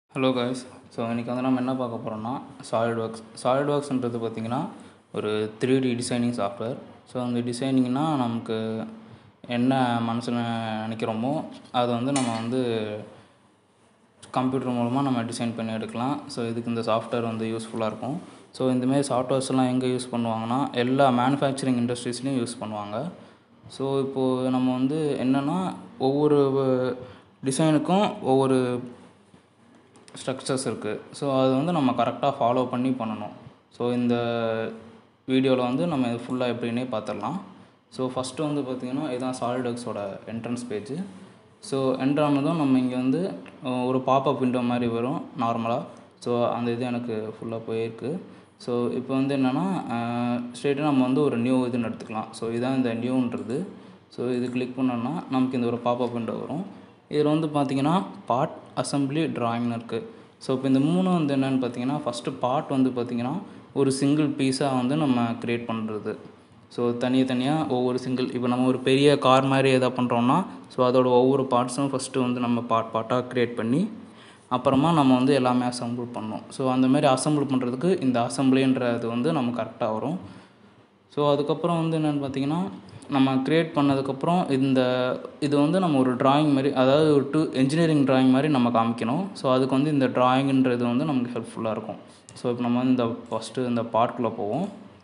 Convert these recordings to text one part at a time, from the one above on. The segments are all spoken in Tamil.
Hello guys. ஸோ இன்றைக்கி வந்து நம்ம என்ன பார்க்க போகிறோம்னா சாலிட்வொர்க்ஸ்ன்றது பார்த்திங்கன்னா ஒரு 3D டிசைனிங் சாஃப்ட்வேர். ஸோ அந்த டிசைனிங்னா நமக்கு என்ன மனசில் நினைக்கிறோமோ அதை வந்து நம்ம வந்து கம்ப்யூட்டர் மூலமாக நம்ம டிசைன் பண்ணி எடுக்கலாம். ஸோ இதுக்கு இந்த சாஃப்ட்வேர் வந்து யூஸ்ஃபுல்லாக இருக்கும். ஸோ இந்தமாரி சாஃப்ட்வேர்ஸ்லாம் எங்கே யூஸ் பண்ணுவாங்கன்னா எல்லா மேனுஃபேக்சரிங் இண்டஸ்ட்ரீஸ்லேயும் யூஸ் பண்ணுவாங்க. ஸோ இப்போது நம்ம வந்து என்னென்னா ஒவ்வொரு டிசைனுக்கும் ஒவ்வொரு ஸ்ட்ரக்சர்ஸ் இருக்குது. ஸோ அது வந்து நம்ம கரெக்டாக ஃபாலோ பண்ணணும். ஸோ இந்த வீடியோவில் வந்து நம்ம இது ஃபுல்லாக எப்படின்னே பார்த்துடலாம். ஸோ ஃபஸ்ட்டு வந்து பார்த்திங்கன்னா இதுதான் சாலிட்வொர்க்ஸோட என்ட்ரன்ஸ் பேஜ். ஸோ என்ட்ரு ஆனதும் நம்ம இங்கே வந்து ஒரு பாப்அப் விண்டோ மாதிரி வரும் நார்மலாக. ஸோ அந்த இது எனக்கு ஃபுல்லாக போயிருக்கு. ஸோ இப்போ வந்து என்னென்னா ஸ்ட்ரெயிட்டாக நம்ம வந்து ஒரு நியூ இதுன்னு எடுத்துக்கலாம். ஸோ இதுதான் இந்த நியூன்றது. ஸோ இது கிளிக் பண்ணோன்னா நமக்கு இந்த ஒரு பாப்அப் விண்டோ வரும். இதில் வந்து பார்த்திங்கன்னா பார்ட், அசம்பிளி, ட்ராயிங்னு இருக்குது. ஸோ இப்போ இந்த மூணும் வந்து என்னென்னு பார்த்தீங்கன்னா ஃபஸ்ட்டு பார்ட் வந்து பார்த்திங்கன்னா ஒரு சிங்கிள் பீஸாக வந்து நம்ம க்ரியேட் பண்ணுறது. ஸோ தனியாக ஒவ்வொரு சிங்கிள் இப்போ நம்ம ஒரு பெரிய கார் மாதிரி எதாவது பண்ணுறோன்னா ஸோ அதோட ஒவ்வொரு பார்ட்ஸும் ஃபஸ்ட்டு வந்து நம்ம பார்ட்டாக க்ரியேட் பண்ணி அப்புறமா நம்ம வந்து எல்லாமே அசம்பிள் பண்ணோம். ஸோ அந்தமாரி அசம்பிள் பண்ணுறதுக்கு இந்த அசம்பிளின்றது வந்து நம்ம கரெக்டாக வரும். ஸோ அதுக்கப்புறம் வந்து என்னென்னு பார்த்திங்கன்னா நம்ம க்ரியேட் பண்ணதுக்கப்புறம் இது வந்து நம்ம ஒரு ட்ராயிங் மாதிரி, அதாவது ஒரு என்ஜினியரிங் ட்ராயிங் மாதிரி நம்ம காமிக்கணும். ஸோ அதுக்கு வந்து இந்த ட்ராயிங்ன்றது வந்து நமக்கு ஹெல்ப்ஃபுல்லாக இருக்கும். ஸோ இப்போ நம்ம வந்து ஃபஸ்ட்டு இந்த பார்ட்குள்ளே போவோம்.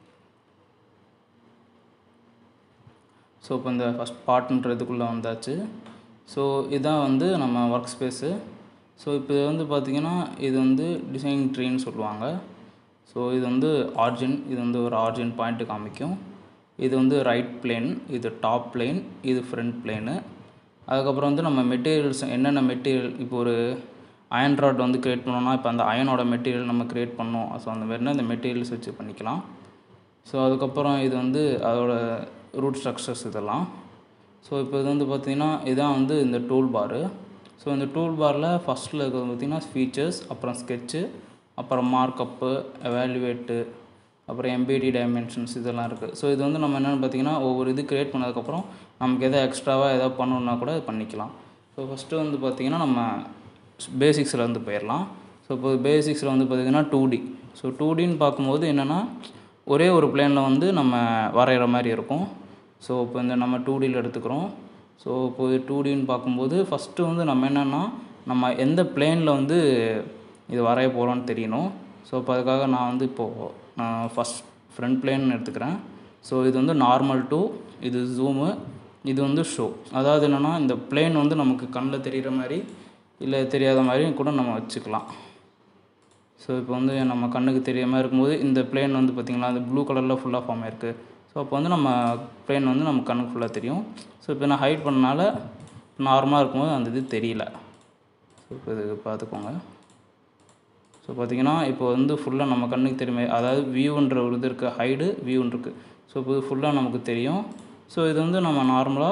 ஸோ இப்போ இந்த ஃபஸ்ட் பார்ட்ன்றதுக்குள்ளே வந்தாச்சு. ஸோ இதுதான் வந்து நம்ம ஒர்க் ஸ்பேஸு. ஸோ இப்போ இது வந்து பார்த்திங்கன்னா இது வந்து டிசைன் ட்ரீன்னு சொல்லுவாங்க. ஸோ இது வந்து ஆர்ஜின், இது வந்து ஒரு ஆர்ஜின் பாயிண்ட்டு காமிக்கும். இது வந்து ரைட் பிளேன், இது டாப் பிளேன், இது ஃப்ரண்ட் பிளேனு. அதுக்கப்புறம் வந்து நம்ம மெட்டீரியல்ஸ் என்னென்ன மெட்டீரியல், இப்போ ஒரு அயன் ராட் வந்து க்ரியேட் பண்ணோன்னா இப்போ அந்த அயனோட மெட்டீரியல் நம்ம க்ரியேட் பண்ணோம். ஸோ அந்த மாதிரினா இந்த மெட்டீரியல்ஸ் வச்சு பண்ணிக்கலாம். ஸோ அதுக்கப்புறம் இது வந்து அதோட ரூட் ஸ்ட்ரக்சர்ஸ் இதெல்லாம். ஸோ இப்போ இது வந்து பார்த்திங்கன்னா இதான் வந்து இந்த டூல் பாரு. ஸோ இந்த டூல் பாரில் ஃபஸ்ட்டில் இருக்கிறது பார்த்திங்கன்னா ஃபீச்சர்ஸ், அப்புறம் ஸ்கெட்சு, அப்புறம் மார்க்கப்பு, எவாலுவேட்டு, அப்புறம் எம்பிடி டைமென்ஷன்ஸ் இதெல்லாம் இருக்குது. ஸோ இது வந்து நம்ம என்னென்னு பார்த்திங்கன்னா ஒவ்வொரு இது க்ரியேட் பண்ணதுக்கப்புறம் நமக்கு எதாவது எக்ஸ்ட்ராவாக எதாவது பண்ணணுன்னா கூட பண்ணிக்கலாம். ஸோ ஃபஸ்ட்டு வந்து பார்த்திங்கன்னா நம்ம பேசிக்ஸில் வந்து போயிடலாம். ஸோ இப்போ பேசிக்ஸில் வந்து பார்த்திங்கன்னா 2D. ஸோ 2Dன்னு பார்க்கும்போது என்னென்னா ஒரே ஒரு பிளேனில் வந்து நம்ம வரைகிற மாதிரி இருக்கும். ஸோ இப்போ இந்த நம்ம 2Dயில் எடுத்துக்கிறோம். ஸோ இப்போ 2Dன்னு பார்க்கும்போது ஃபஸ்ட்டு வந்து நம்ம என்னென்னா நம்ம எந்த பிளேனில் வந்து இது வரைய போகிறோன்னு தெரியணும். ஸோ இப்போ அதுக்காக நான் வந்து இப்போது ஃபஸ்ட் ஃப்ரண்ட் பிளேன் எடுத்துக்கிறேன். ஸோ இது வந்து நார்மல் டூ, இது ஜூமு, இது வந்து ஷோ. அதாவது என்னென்னா இந்த பிளேன் வந்து நமக்கு கண்ணில் தெரிகிற மாதிரி இல்லை தெரியாத மாதிரியும் கூட நம்ம வச்சுக்கலாம். ஸோ இப்போ வந்து நம்ம கண்ணுக்கு தெரியாமல் இருக்கும்போது இந்த பிளேன் வந்து பார்த்திங்களா அது ப்ளூ கலரில் ஃபுல்லாக ஃபார்ம் ஆகிருக்கு. ஸோ அப்போ வந்து நம்ம பிளேன் வந்து நம்ம கண்ணுக்கு ஃபுல்லாக தெரியும். ஸோ இப்போ நான் ஹைட் பண்ணனால நார்மலாக இருக்கும்போது அந்த இது தெரியல. ஸோ இப்போ இது பார்த்துக்கோங்க. ஸோ பார்த்திங்கன்னா இப்போ வந்து ஃபுல்லாக நம்ம கண்ணுக்கு தெரியுமே, அதாவது வியூன்ற ஒரு இது இருக்குது, ஹைடு வியூன்னு இருக்குது. ஸோ இப்போ இது ஃபுல்லாக நமக்கு தெரியும். ஸோ இது வந்து நம்ம நார்மலாக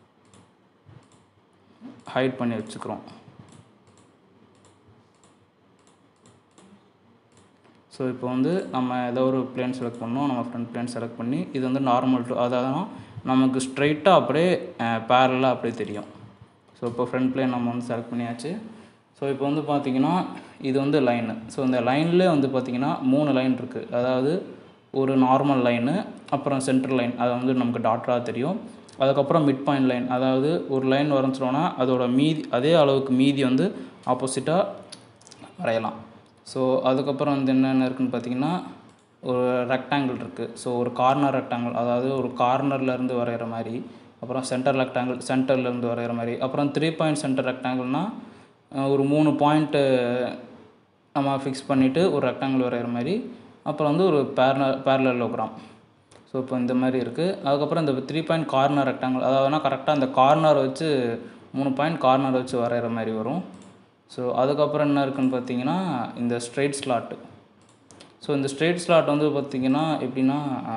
ஹைட் பண்ணி வச்சுக்கிறோம். ஸோ இப்போ வந்து நம்ம ஏதோ ஒரு பிளேன் செலக்ட் பண்ணோம், நம்ம ஃப்ரண்ட் பிளேன் செலக்ட் பண்ணி இது வந்து நார்மல் டூ, அதாவது நமக்கு ஸ்ட்ரைட்டாக அப்படியே பேரலாக அப்படியே தெரியும். ஸோ இப்போ ஃப்ரண்ட் பிளேன் நம்ம வந்து செலக்ட் பண்ணியாச்சு. ஸோ இப்போ வந்து பார்த்திங்கன்னா இது வந்து லைனு. ஸோ இந்த லைன்லேயே வந்து பார்த்திங்கன்னா 3 லைன் இருக்குது. அதாவது ஒரு நார்மல் லைனு, அப்புறம் சென்ட்ரல் லைன், அது வந்து நமக்கு டாட்டாக தெரியும். அதுக்கப்புறம் மிட் பாயிண்ட் லைன், அதாவது ஒரு லைன் வரைஞ்சிட்டோன்னா அதோட அதே அளவுக்கு மீதி வந்து ஆப்போசிட்டாக வரையலாம். ஸோ அதுக்கப்புறம் வந்து என்னென்ன இருக்குதுன்னு பார்த்திங்கன்னா ஒரு ரெக்டாங்கிள் இருக்குது. ஸோ ஒரு கார்னர் ரெக்டாங்கிள், அதாவது ஒரு கார்னர்லேருந்து வரைகிற மாதிரி, அப்புறம் சென்டர் ரெக்டாங்கிள் சென்டர்லேருந்து வரைகிற மாதிரி, அப்புறம் 3 பாயிண்ட் சென்டர் ரெக்டாங்கிள்னால் ஒரு 3 பாயிண்ட்டு நம்ம ஃபிக்ஸ் பண்ணிவிட்டு ஒரு ரெக்டாங்கிள் வரைகிற மாதிரி, அப்புறம் வந்து ஒரு பேரலலோகிராம். ஸோ இப்போ இந்த மாதிரி இருக்குது. அதுக்கப்புறம் இந்த 3 பாயிண்ட் கார்னர் ரெக்டாங்கிள், அதாவதுனா கரெக்டாக அந்த கார்னர் வச்சு 3 பாயிண்ட் கார்னர் வச்சு வரைகிற மாதிரி வரும். ஸோ அதுக்கப்புறம் என்ன இருக்குதுன்னு பார்த்திங்கன்னா இந்த ஸ்ட்ரெயிட் ஸ்லாட்டு. ஸோ இந்த ஸ்ட்ரெயிட் ஸ்லாட் வந்து பார்த்திங்கன்னா எப்படின்னா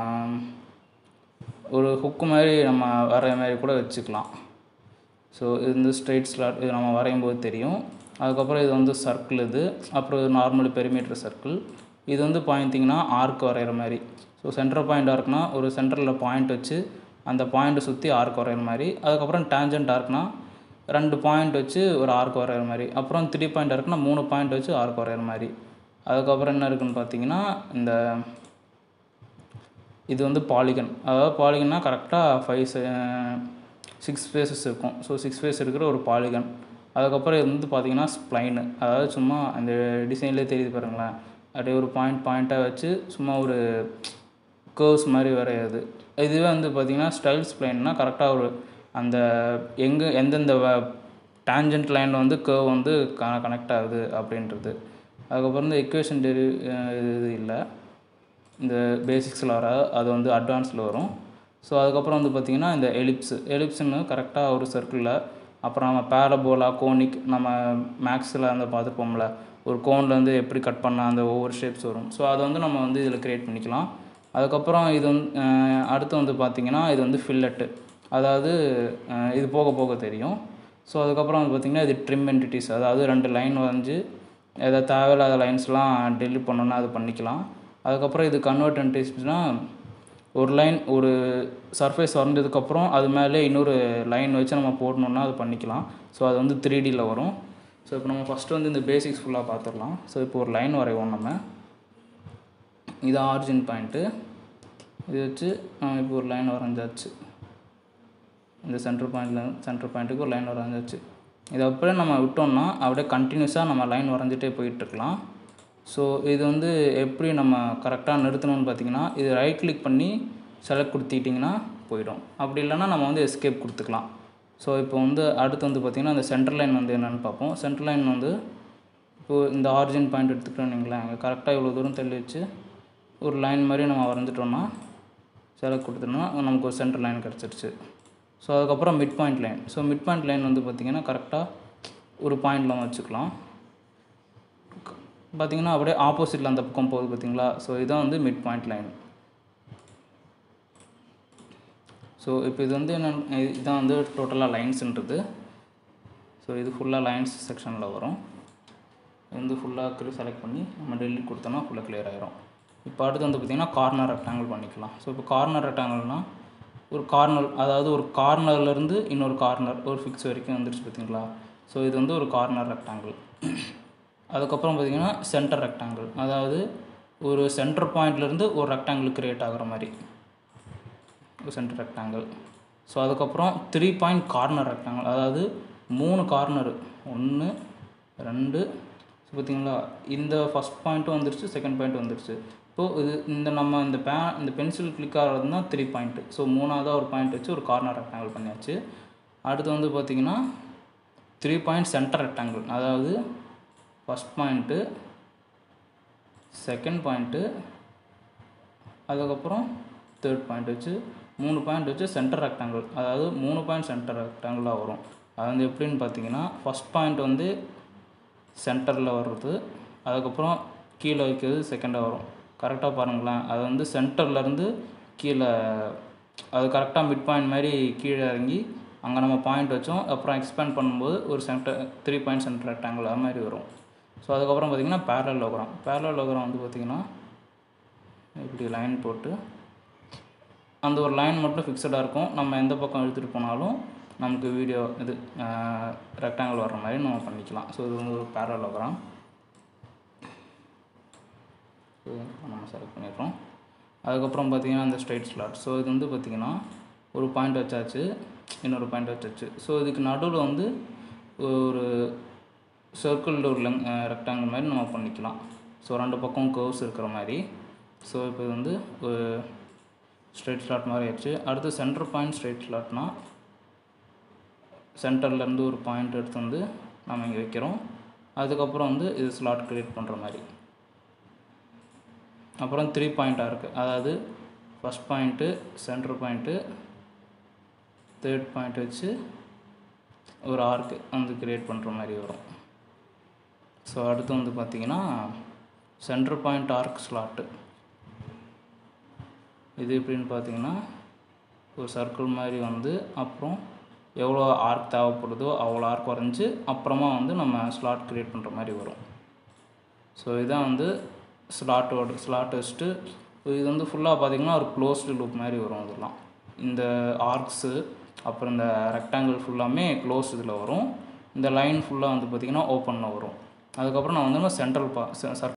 ஒரு ஹுக்கு மாதிரி நம்ம வரைகிற மாதிரி கூட வச்சுக்கலாம். ஸோ இது வந்து ஸ்ட்ரெயிட் ஸ்லாட், இது நம்ம வரையும் போது தெரியும். அதுக்கப்புறம் இது வந்து சர்க்கிள், இது அப்புறம் நார்மல் பெரிமீட்டர் சர்க்கிள். இது வந்து பார்த்திங்கன்னா ஆர்க் வரைகிற மாதிரி. ஸோ சென்டர் பாயிண்ட் ஆர்க்னா ஒரு சென்டரில் பாயிண்ட் வச்சு அந்த பாயிண்ட்டை சுற்றி ஆர்க் வரைகிற மாதிரி. அதுக்கப்புறம் டேஞ்சன்ட் ஆர்க்னா 2 பாயிண்ட் வச்சு ஒரு ஆர்க் வரைகிற மாதிரி. அப்புறம் 3 பாயிண்ட் இருக்குன்னா 3 பாயிண்ட் வச்சு ஆர்க் வரைகிற மாதிரி. அதுக்கப்புறம் என்ன இருக்குதுன்னு பார்த்தீங்கன்னா, இந்த இது வந்து பாலிகன். அதாவது பாலிகன்னா கரெக்டாக 6 ஃபேஸஸ் இருக்கும். ஸோ 6 ஃபேஸ் இருக்கிற ஒரு பாலிகன். அதுக்கப்புறம் இது வந்து பார்த்திங்கன்னா ஸ்ப்ளைனு. அதாவது சும்மா அந்த டிசைன்லேயே தெரியுது பாருங்களேன், அப்படியே ஒரு பாயிண்ட்டாக வச்சு சும்மா ஒரு கர்வ்ஸ் மாதிரி வரையாது. இதுவே வந்து பார்த்திங்கன்னா ஸ்டைல் ஸ்ப்ளைன்னா கரெக்டாக ஒரு அந்த எந்தெந்த டேஞ்சன்ட் லைனில் வந்து கர்வ் வந்து கனெக்ட் ஆகுது அப்படின்றது. அதுக்கப்புறம் இந்த எக்குவேஷன் இது இல்லை, இந்த பேசிக்ஸில் வர அது வந்து அட்வான்ஸில் வரும். ஸோ அதுக்கப்புறம் வந்து பார்த்திங்கன்னா இந்த எலிப்ஸுன்னு கரெக்டாக ஒரு சர்க்கிளில், அப்புறம் நம்ம பேரபோலா, கோனிக், நம்ம மேக்ஸில் அந்த பார்த்துப்போம்ல, ஒரு கோன்லேருந்து எப்படி கட் பண்ணால் அந்த ஒவ்வொரு ஷேப்ஸ் வரும். ஸோ அதை வந்து நம்ம வந்து இதில் க்ரியேட் பண்ணிக்கலாம். அதுக்கப்புறம் இது வந்து அடுத்து வந்து பார்த்திங்கன்னா இது வந்து ஃபில்லட்டு. அதாவது இது போக போக தெரியும். ஸோ அதுக்கப்புறம் வந்து பார்த்திங்கன்னா இது ட்ரிம் என்டிட்டிஸ். அதாவது 2 லைன் வரைஞ்சி எதாவது தேவையில்லாத லைன்ஸ்லாம் டெலிட் பண்ணணுன்னா அது பண்ணிக்கலாம். அதுக்கப்புறம் இது கன்வெர்ட் என்டிட்டிஸ்னால் ஒரு லைன் ஒரு சர்ஃபேஸ் வரைஞ்சதுக்கப்புறம் அது மேலே இன்னொரு லைன் வச்சு நம்ம போடணுன்னா அது பண்ணிக்கலாம். ஸோ அது வந்து 3Dயில் வரும். ஸோ இப்போ நம்ம ஃபஸ்ட்டு வந்து இந்த பேசிக்ஸ் ஃபுல்லாக பார்த்துடலாம். ஸோ இப்போ ஒரு லைன் வரைவோம் நம்ம. இது ஆரிஜின் பாயிண்ட்டு. இது வச்சு இப்போ ஒரு லைன் வரைஞ்சாச்சு. இந்த சென்டர் பாயிண்ட்டுக்கு ஒரு லைன் வரைஞ்சாச்சு. இதை அப்படியே நம்ம விட்டோம்னா அப்படியே கண்டினியூஸாக நம்ம லைன் வரைஞ்சிட்டே போயிட்டுருக்கலாம். ஸோ இது வந்து எப்படி நம்ம கரெக்டாக நிறுத்தணும்னு பார்த்திங்கன்னா, இது ரைட் கிளிக் பண்ணி செலக்ட் கொடுத்துட்டிங்கன்னா போயிடும். அப்படி இல்லைனா நம்ம வந்து எஸ்கேப் கொடுத்துக்கலாம். ஸோ இப்போ வந்து அடுத்து வந்து பார்த்திங்கன்னா இந்த சென்டர் லைன் வந்து என்னென்னு பார்ப்போம். சென்டர் லைன் வந்து இப்போது இந்த ஆரிஜின் பாயிண்ட் எடுத்துக்கிட்டோன்னு வைங்களேன், இங்கே கரெக்டாக இவ்வளோ தூரம் தள்ளி வச்சு ஒரு லைன் மாதிரி நம்ம வரைஞ்சிட்டோம்னா செலக்ட் கொடுத்துட்டோம்னா நமக்கு ஒரு சென்டர் லைன் கிடச்சிருச்சு. ஸோ அதுக்கப்புறம் mid point line. So mid point line வந்து பார்த்திங்கன்னா கரெக்டாக ஒரு பாயிண்டில் வச்சுக்கலாம். பார்த்திங்கன்னா அப்படியே ஆப்போசிட்டில் அந்த பக்கம் போகுது பார்த்திங்களா. ஸோ இதுதான் வந்து மிட் பாயிண்ட் லைன். ஸோ இப்போ இது வந்து என்ன, இதுதான் வந்து டோட்டலாக லைன்ஸுன்றது. ஸோ இது ஃபுல்லாக லைன்ஸ் செக்ஷனில் வரும். இது வந்து ஃபுல்லாக செலக்ட் பண்ணி நம்ம டெலிட் கொடுத்தோன்னா ஃபுல்லாக கிளியர் ஆகிரும். இப்போ அடுத்து வந்து பார்த்திங்கன்னா கார்னர் ரெக்டாங்கிள் பண்ணிக்கலாம். ஸோ இப்போ கார்னர் ரெக்டாங்கிள்னால் ஒரு கார்னர், அதாவது ஒரு கார்னர்லேருந்து இன்னொரு கார்னர் ஒரு ஃபிக்ஸ் வரைக்கும் வந்துருச்சு பார்த்திங்களா. ஸோ இது வந்து ஒரு கார்னர் ரெக்டாங்கிள். அதுக்கப்புறம் பார்த்திங்கன்னா சென்டர் ரெக்டாங்கிள், அதாவது ஒரு சென்டர் பாயிண்ட்லேருந்து ஒரு ரெக்டாங்கிள் க்ரியேட் ஆகிற மாதிரி ஒரு சென்டர் ரெக்டாங்கிள். ஸோ அதுக்கப்புறம் 3 பாயிண்ட் கார்னர் ரெக்டாங்கிள், அதாவது 3 கார்னரு 1 2 பார்த்திங்களா. இந்த ஃபஸ்ட் பாயிண்ட்டும் வந்துருச்சு, செகண்ட் பாயிண்ட்டும் வந்துருச்சு. இப்போது இது இந்த நம்ம இந்த பென்சில் கிளிக் ஆகிறதுனா 3 பாயிண்ட்டு. ஸோ 3ஆவதாக ஒரு பாயிண்ட் வச்சு ஒரு கார்னர் ரெக்டாங்கிள் பண்ணியாச்சு. அடுத்து வந்து பார்த்திங்கன்னா 3 பாயிண்ட் சென்டர் ரெக்டாங்கிள், அதாவது ஃபஸ்ட் பாயிண்ட்டு, செகண்ட் பாயிண்ட்டு, அதுக்கப்புறம் தேர்ட் பாயிண்ட் வச்சு 3 பாயிண்ட் வச்சு சென்டர் ரெக்டாங்கிள், அதாவது 3 பாயிண்ட் சென்டர் ரெக்டாங்கிளாக வரும். அது வந்து எப்படின்னு பார்த்தீங்கன்னா, ஃபஸ்ட் பாயிண்ட் வந்து சென்டரில் வர்றது, அதுக்கப்புறம் கீழே வைக்கிறது செகண்டாக வரும். கரெக்டாக பாருங்களேன், அது வந்து சென்டர்லேருந்து கீழே, அது கரெக்டாக மிட் பாயிண்ட் மாதிரி கீழே இறங்கி அங்கே நம்ம பாயிண்ட் வச்சோம். அப்புறம் எக்ஸ்பேண்ட் பண்ணும்போது ஒரு 3 பாயிண்ட் சென்டர் ரெக்டாங்கிள் அது மாதிரி வரும். ஸோ அதுக்கப்புறம் பார்த்திங்கன்னா பேரலோகிராம் வந்து பார்த்திங்கன்னா இப்படி லைன் போட்டு அந்த ஒரு லைன் மட்டும் ஃபிக்ஸடாக இருக்கும். நம்ம எந்த பக்கம் எடுத்துகிட்டு போனாலும் நமக்கு வீடியோ இது ரெக்டாங்கிள் வர்ற மாதிரி நம்ம பண்ணிக்கலாம். ஸோ இது வந்து ஒரு பேரலோகிராம். ஸோ நம்ம செலக்ட் பண்ணிடுறோம். அதுக்கப்புறம் பார்த்திங்கன்னா இந்த ஸ்ட்ரைட் ஸ்லாட். ஸோ இது வந்து பார்த்திங்கன்னா ஒரு பாயிண்ட் வச்சாச்சு, இன்னொரு பாயிண்ட் வச்சாச்சு. ஸோ இதுக்கு நடுவில் வந்து ஒரு சர்க்கிள் ஒரு ரெக்டாங்கிள் மாதிரி நம்ம பண்ணிக்கலாம். ஸோ 2 பக்கம் கர்வ்ஸ் இருக்கிற மாதிரி. ஸோ இப்போ இது வந்து ஒரு ஸ்ட்ரைட் ஸ்லாட் மாதிரி ஆயிடுச்சு. அடுத்து சென்டர் பாயிண்ட் ஸ்ட்ரைட் ஸ்லாட்னால் சென்டர்லேருந்து ஒரு பாயிண்ட் எடுத்து வந்து நம்ம இங்கே வைக்கிறோம். அதுக்கப்புறம் வந்து இது ஸ்லாட் க்ரியேட் பண்ணுற மாதிரி. அப்புறம் 3 பாயிண்ட்டாக இருக்குது, அதாவது first point, centre point, third point வச்சு ஒரு ஆர்க்கு வந்து க்ரியேட் பண்ணுற மாதிரி வரும். ஸோ அடுத்து வந்து பார்த்திங்கன்னா சென்டர் பாயிண்ட் ஆர்க் ஸ்லாட்டு. இது எப்படின்னு பார்த்திங்கன்னா ஒரு சர்க்கிள் மாதிரி வந்து அப்புறம் எவ்வளோ ஆர்க் தேவைப்படுதோ அவ்வளோ ஆர்க் வரைஞ்சி அப்புறமா வந்து நம்ம ஸ்லாட் க்ரியேட் பண்ணுற மாதிரி வரும். ஸோ இதான் வந்து ஸ்லாட் வச்சுட்டு இது வந்து ஃபுல்லாக பார்த்திங்கன்னா ஒரு க்ளோஸ்டு லூப் மாதிரி வரும். இதெல்லாம் இந்த ஆர்க்ஸு அப்புறம் இந்த ரெக்டாங்கிள் ஃபுல்லாமே க்ளோஸ் இதில் வரும். இந்த லைன் ஃபுல்லாக வந்து பார்த்திங்கன்னா ஓப்பனில் வரும். அதுக்கப்புறம் நான் வந்து சென்ட்ரல்